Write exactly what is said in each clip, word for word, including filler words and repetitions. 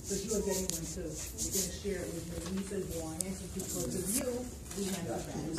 Because you are getting one too. You're gonna share it with me. He says, well, I answered because of you, we have the best.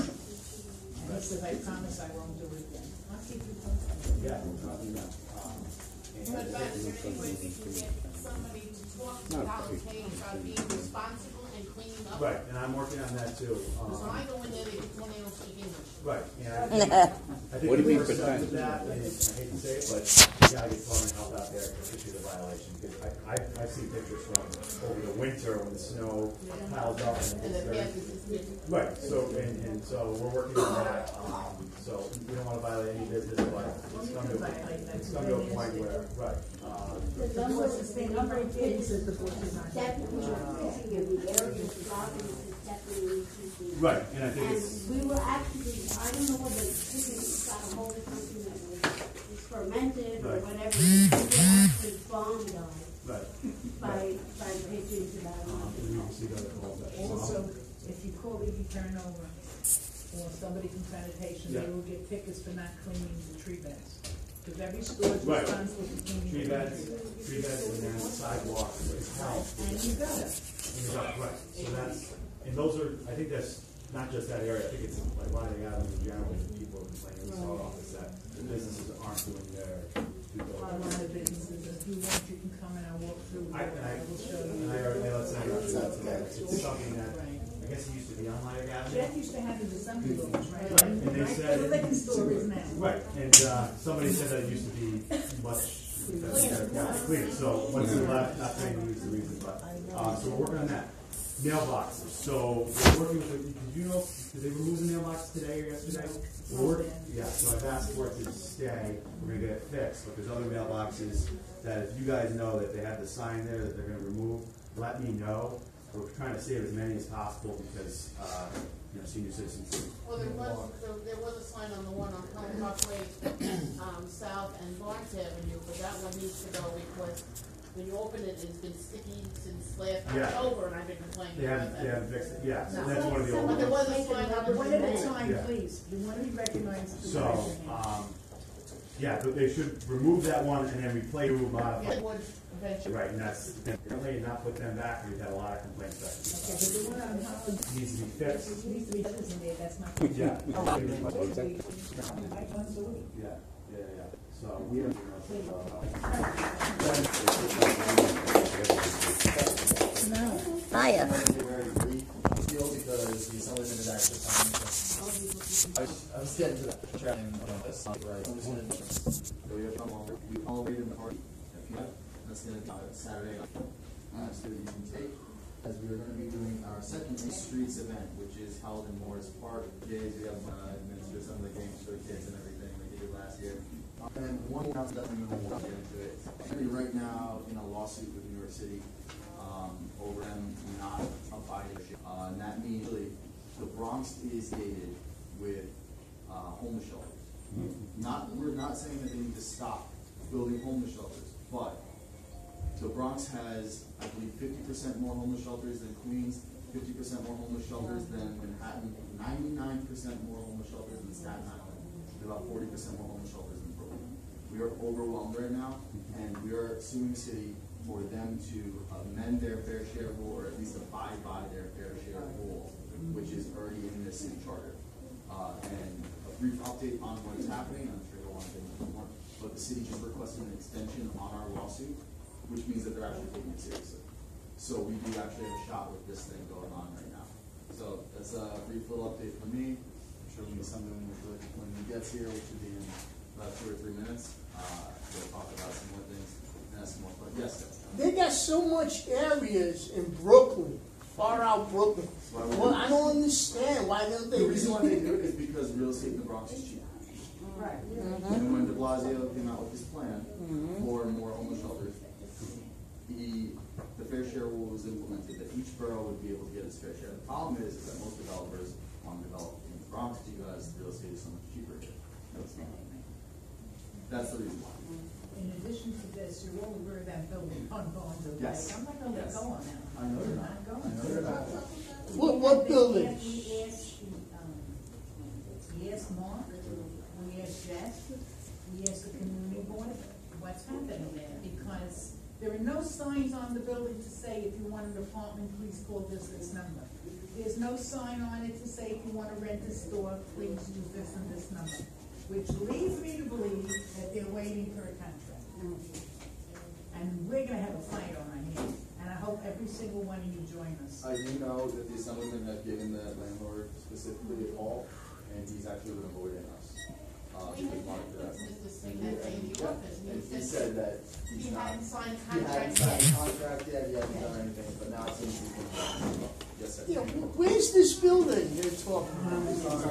And he says, I promise I won't do it again. I'll keep you posted. Yeah, no, no. Um, But back to anyway, we can get somebody to talk to Collin Kane about being responsible and cleaning up. Right, and I'm working on that too. Because when I Um, go in there, they just want to speak English. Right, and I think, I think What do the you first step pretend? to that, and I hate to say it, but you gotta get plumbing help out there to issue the violation. Because I, I, I've seen pictures from over the winter when the snow piles up and And it's the very. path is just been. Right, so, and, and so we're working on that, um, so we don't wanna violate any business, but it's come to, it's come to a point where, right, um, The number of sustainable businesses, the board is not. Definitely increasing in the area of lobbying is definitely increasing. right, and I think And it's, we were actually, I don't know whether the chicken got a hold of something that was was fermented or Right. whatever. We were actually bombed on right. by, by patrons about Um, it. we received other calls that. Also, if you call Iggy Turnover or somebody from sanitation, they Yeah. will get tickets for not cleaning the tree beds. Because every store is Right. responsible for cleaning Tree the beds, tree beds. tree beds, and then sidewalks, is health. And you gotta. And you're right, right, so that's, and those are, I think that's not just that area, I think it's like Ronnie Avenue in general, that people are complaining in the South office that the businesses aren't doing their due A lot diligence. of businesses, if you want, you can come and I'll walk through. I, and I, I will show and you. I already, let's say, it's something that, Right. I guess it used to be on Lilac Avenue. Jeff used to have the Assembly Rooms, right? Right, and they Right, said- the liquor store is now. Right, and, uh, somebody said that it used to be much, yeah, cleaner, so what's left, not saying to use the reason, but, uh, so we're working on that. Mailboxes, so we're working with, the- did you know, did they remove the mailbox today or yesterday? We're working- Yeah, so I've asked for it to stay, we're gonna get it fixed, but there's other mailboxes that if you guys know that they have the sign there that they're gonna remove, let me know. We're trying to save as many as possible because, uh, you know, senior citizens. Well, there was, there, there was a sign on the one on Cullen Parkway, um, South and Barnes Avenue, but that one needs to go because when you open it, it's been sticky since last Yeah. October, and I've been complaining They about haven't, that. they haven't fixed it, yeah, so No. that's one of the old But there ones. was a sign on the One at a time, Yeah. please. You want to be recognized. So, um, yeah, but they should remove that one and then replace, modify. Yeah, it would eventually. Right, and that's, definitely not put them back, we've had a lot of complaints back. Okay, but the one on Holland Needs to be fixed. needs to be chosen there, that's not. Yeah. Oh, Yeah, like once a week. Like once a week. yeah, yeah, so we don't. Hiya. Very brief deal because the assemblyman is actually coming. I was, I was getting to that chatting about this. Right. I'm just gonna go here from all. We all read in the party. If you have, that's gonna be uh, Saturday. Uh, so you can take as we are going to be doing our second streets event, which is held in Morris Park. Days we have uh, administered some of the games for the kids and everything like they did last year. And then one more announcement that we will get into it. We're right now in a lawsuit with New York City um, over them not abiding. Uh, and that means really the Bronx is dated with uh, homeless shelters. Not we're not saying that they need to stop building homeless shelters, but the Bronx has, I believe, fifty percent more homeless shelters than Queens, fifty percent more homeless shelters than Manhattan, ninety-nine percent more homeless shelters than Staten Island, and about forty percent more homeless shelters than Brooklyn. We are overwhelmed right now, and we are suing the city for them to amend their fair share rule, or at least abide by their fair share rule, which is already in the city charter. Uh, and a brief update on what is happening, I'm sure you'll want to get more, but the city just requested an extension on our lawsuit, which means that they're actually taking it seriously. So we do actually have a shot with this thing going on right now. So that's a brief little update from me. I'm sure we'll be something when he gets here, which will be in about two or three minutes. Uh, we'll talk about some more things and ask some more questions. Yes, sir. They got so much areas in Brooklyn, far out Brooklyn. Well, I don't understand why don't they. The reason why they do it is because real estate in the Bronx is cheap. Right. And when de Blasio came out with his plan for more homeless shelters, he, the fair share rule was implemented that each borough would be able to get its fair share. The problem is, is that most developers want to develop in the Bronx because real estate is so much cheaper here. That's the reason why. In addition to this, you're all aware of that building on Barnes and Yes. I'm not gonna let Yes. go on that. I know you're I'm not. not going. I know you're not. What, what building? We asked, um, we asked Mark, we asked Jeff, we asked the community board, what's happening there? Because There are no signs on the building to say if you want an apartment, please call this, this number. There's no sign on it to say if you want to rent a store, please use this and this number. Which leads me to believe that they're waiting for a contract. And we're gonna have a fight on our hands, and I hope every single one of you join us. I do know that the assemblyman had given the landlord specifically a call, and he's actually been avoiding us. Uh, We because had Mark met did with that. Mister Singh that day in the office, And and he said that he's he not, hadn't signed he hadn't contract signed yet. contract yet, he hasn't done anything, but now it seems he's been. Yes, sir. Yeah, wh- where's this building they're talking about?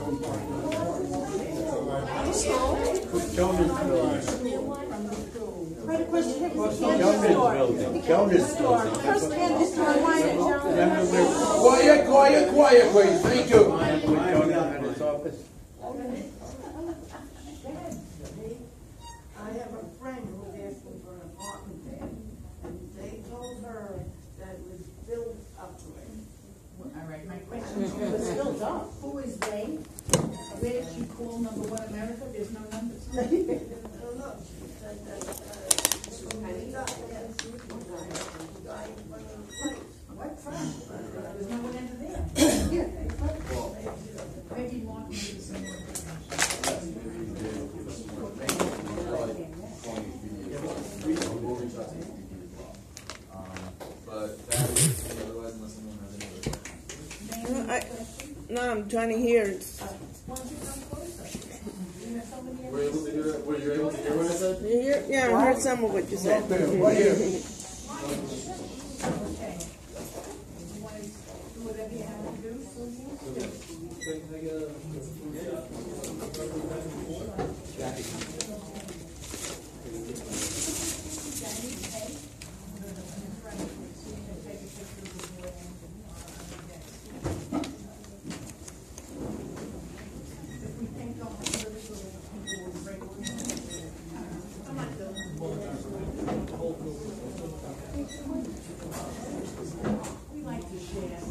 Right across the street is the Jonas candy store. building, Jonas building. First candy store in Minot. Remember where Quiet, quiet, quiet, please, thank you. Jonas had his office? I have a friend who was asking for an apartment there, and they told her that it was built up to it. Well, all right, my question to you is filled up. Who is they? Where did she call number one America? There's no numbers. I don't know, she said that, uh, the guy, yes, the guy in front of the place. What from? There's no one under there. Maybe Mark can give us some more information. We'll reach out to E P D as well. Um, but that is, otherwise, unless someone has any other questions. Name and I- question? No, I'm trying to hear. Why don't you come closer? You have somebody else? Were you able to hear, were you able to hear what I said? Yeah, I heard some of what you said. Okay, right here. Okay. You want to do whatever you have to do, Susie? If we think on the service, people will break. Come on, Bill. We like to share.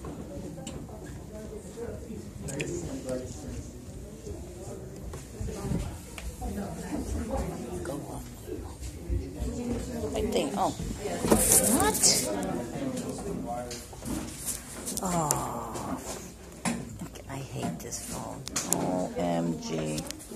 I think, oh. What? Oh. I hate this phone. O M G.